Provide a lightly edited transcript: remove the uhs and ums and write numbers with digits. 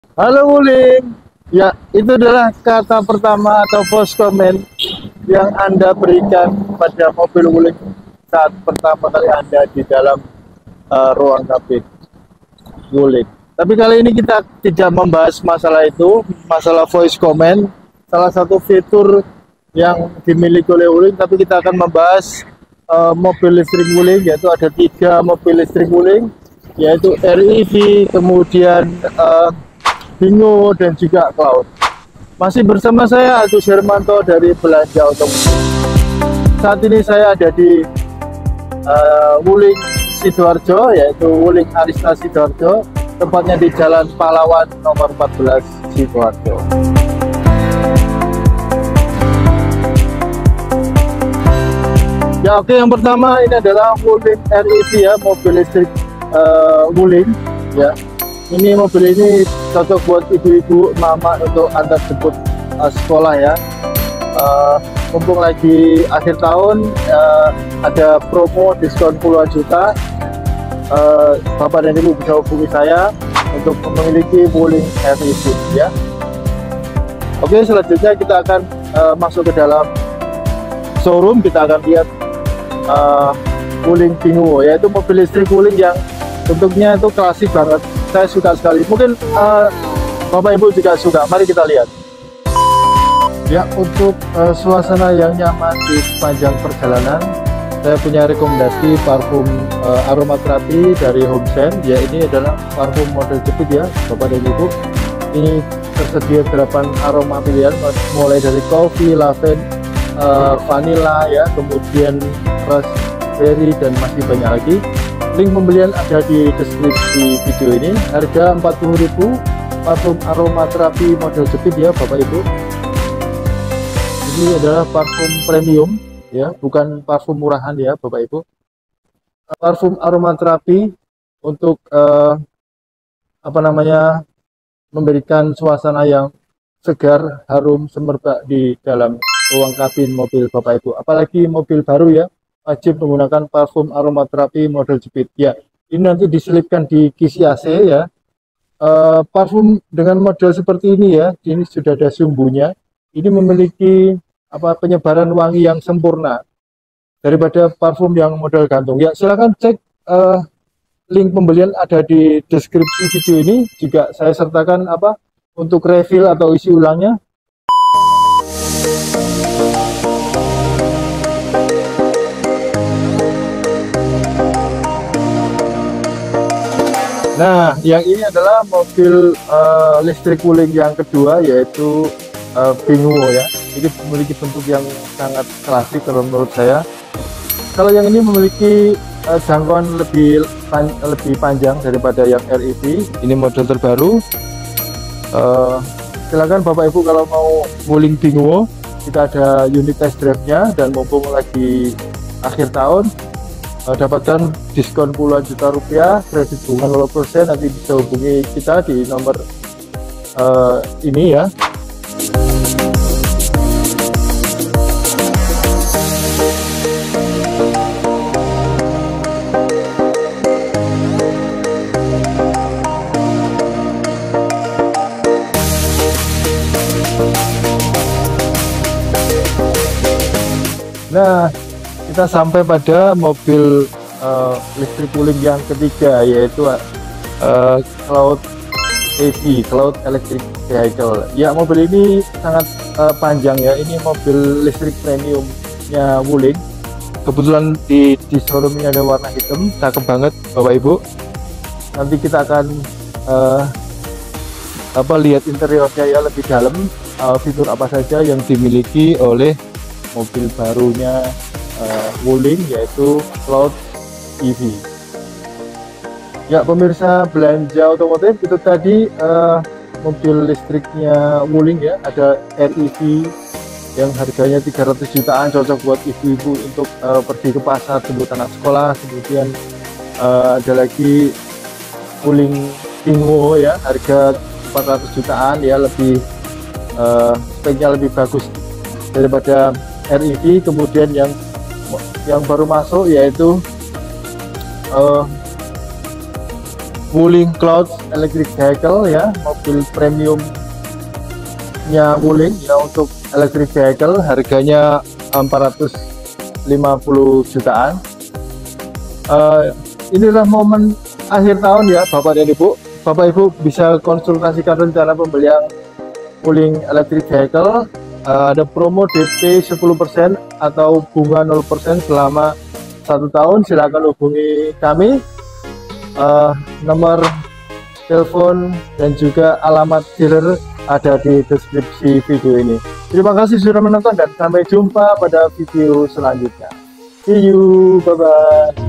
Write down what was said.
Halo Wuling, ya itu adalah kata pertama atau first comment yang Anda berikan pada mobil Wuling saat pertama kali Anda di dalam ruang kabin Wuling. Tapi kali ini kita tidak membahas masalah itu, masalah voice comment, salah satu fitur yang dimiliki oleh Wuling, tapi kita akan membahas mobil listrik Wuling, yaitu ada 3 mobil listrik Wuling, yaitu REV, kemudian Bingo dan juga Cloud. Masih bersama saya Agus Hermanto dari Belanja Otomotif. Saat ini saya ada di Wuling Sidoarjo, yaitu Wuling Arista Sidoarjo, tempatnya di Jalan Pahlawan nomor 14 Sidoarjo. Ya oke, yang pertama ini adalah Wuling REV ya, mobil listrik Wuling ya. Ini mobil ini cocok buat ibu-ibu, mama untuk antar jemput sekolah ya. Mumpung lagi akhir tahun, ada promo diskon puluhan juta. Bapak dan ibu bisa hubungi saya untuk memiliki Wuling REV ya. Oke, selanjutnya kita akan masuk ke dalam showroom. Kita akan lihat Wuling Bingo, yaitu mobil listrik Wuling yang bentuknya itu klasik banget. Saya suka sekali. Mungkin Bapak Ibu juga suka. Mari kita lihat. Ya, untuk suasana yang nyaman di sepanjang perjalanan, saya punya rekomendasi parfum aromaterapi dari Homesen. Ya, ini adalah parfum model jepit ya, Bapak dan Ibu. Ini tersedia 8 aroma pilihan, mulai dari coffee, lavender, vanilla ya, kemudian raspberry dan masih banyak lagi. Link pembelian ada di deskripsi video ini. Harga 40.000, parfum aromaterapi model jepit ya Bapak Ibu. Ini adalah parfum premium ya, bukan parfum murahan ya Bapak Ibu. Parfum aromaterapi untuk memberikan suasana yang segar, harum, semerbak di dalam ruang kabin mobil Bapak Ibu. Apalagi mobil baru ya, wajib menggunakan parfum aromaterapi model jepit ya. Ini nanti diselipkan di kisi AC ya. Parfum dengan model seperti ini ya, ini sudah ada sumbunya. Ini memiliki penyebaran wangi yang sempurna daripada parfum yang model gantung ya. Silahkan cek link pembelian ada di deskripsi video ini. Juga saya sertakan untuk refill atau isi ulangnya. Nah, yang ini adalah mobil listrik Wuling yang kedua, yaitu Bingo ya. Ini memiliki bentuk yang sangat klasik kalau menurut saya. Kalau yang ini memiliki jangkauan lebih panjang daripada yang REV. Ini model terbaru. Silakan Bapak Ibu kalau mau Wuling Bingo, kita ada unit test drive-nya, dan mumpung lagi akhir tahun, dapatkan diskon puluhan juta rupiah, kredit bunga 0%. Nanti bisa hubungi kita di nomor ini ya. Nah, kita sampai pada mobil listrik Wuling yang ketiga, yaitu Cloud EV, Cloud Electric Vehicle. Ya, mobil ini sangat panjang ya. Ini mobil listrik premiumnya Wuling. Kebetulan di showroom ini ada warna hitam, cakep banget Bapak Ibu. Nanti kita akan lihat interiornya ya lebih dalam, fitur apa saja yang dimiliki oleh mobil barunya Wuling, yaitu Cloud EV. Ya pemirsa Belanja Otomotif, itu tadi mobil listriknya Wuling ya. Ada REV yang harganya 300 jutaan, cocok buat ibu-ibu untuk pergi ke pasar, jemput anak sekolah. Kemudian ada lagi Wuling Bingo ya, harga 400 jutaan ya, lebih speknya lebih bagus daripada REV. Kemudian yang baru masuk yaitu Wuling Cloud Electric Vehicle ya, mobil premiumnya Wuling ya untuk electric vehicle, harganya 450 jutaan. Inilah momen akhir tahun ya Bapak dan Ibu. Bapak Ibu bisa konsultasikan rencana pembelian Wuling Electric Vehicle. Ada promo DP 10% atau bunga 0% selama 1 tahun. Silakan hubungi kami. Nomor telepon dan juga alamat dealer ada di deskripsi video ini. Terima kasih sudah menonton dan sampai jumpa pada video selanjutnya. See you, bye bye.